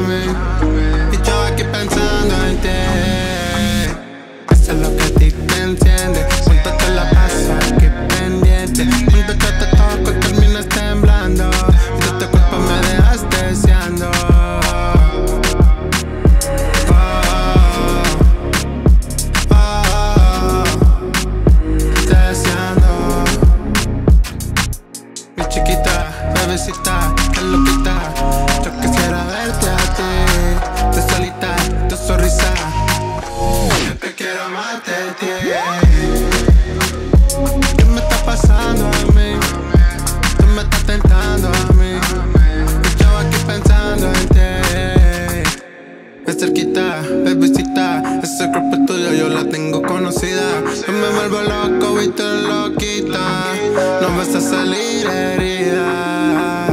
mí. Y yo aquí pensando en ti. Eso es lo que a ti te enciende. Junto te la paso aquí pendiente. Junto que te toco y terminas temblando. Y de tu cuerpo me dejas deseando. Deseando. Mi chiquita, bebecita, qué loquita. Yo quisiera verte a ti, de solita, tu sonrisa. Yo te quiero más de ti. ¿Qué me está pasando a mí? Tú me estás tentando a mí. Y yo aquí pensando en ti. De cerquita, bebecita, ese cuerpo tuyo yo la tengo conocida. Yo me vuelvo loco y tú loquita. No vas a salir herida.